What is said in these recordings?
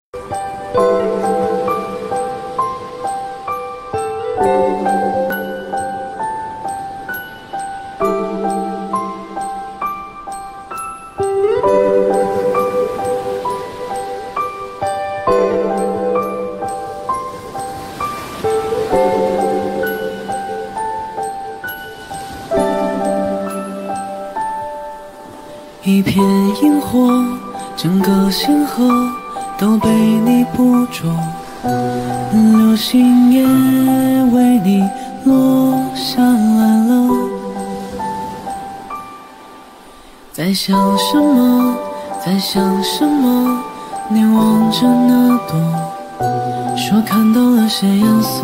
一片萤火，整个星河都被你捕捉，流星也为你落下来了。在想什么，在想什么？你望着那朵，说看到了些颜色，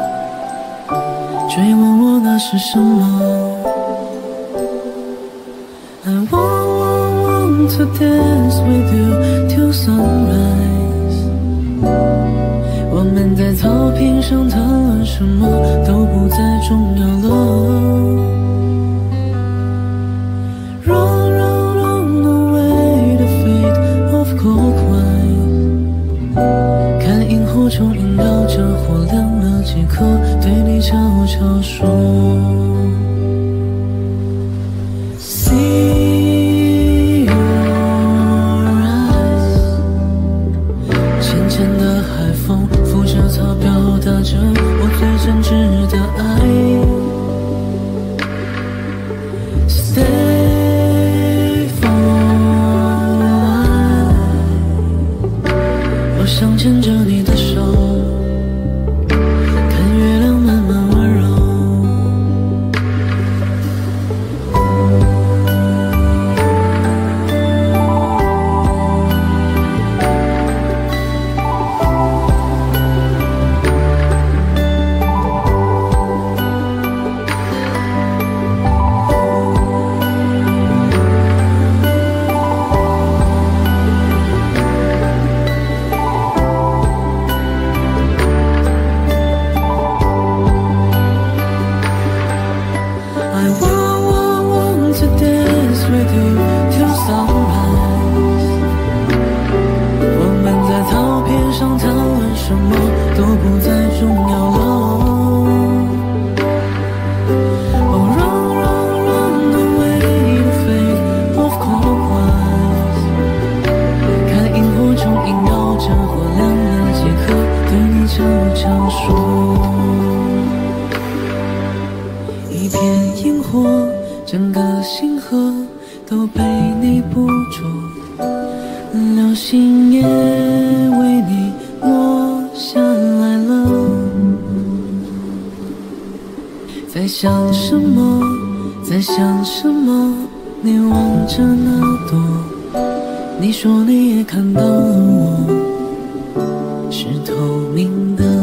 追问我那是什么。I want to dance with you till sunrise。 我们在草坪上谈论什么都不再重要了。Run away the fate of clockwise。 看萤火虫萦绕着火亮了几颗，对你悄悄说。表达着我最真挚的爱。Stay for life。 我想牵着你的手，看月亮慢慢温柔。什么都不再重要了。Oh run away the fate of clockwise。 看萤火虫萦绕着火亮了几颗，对你悄悄说。一片萤火，整个星河都被你捕捉，流星也为你落下来了。在想什么，在想什么？你望着那朵，你说你也看到了我，是透明的。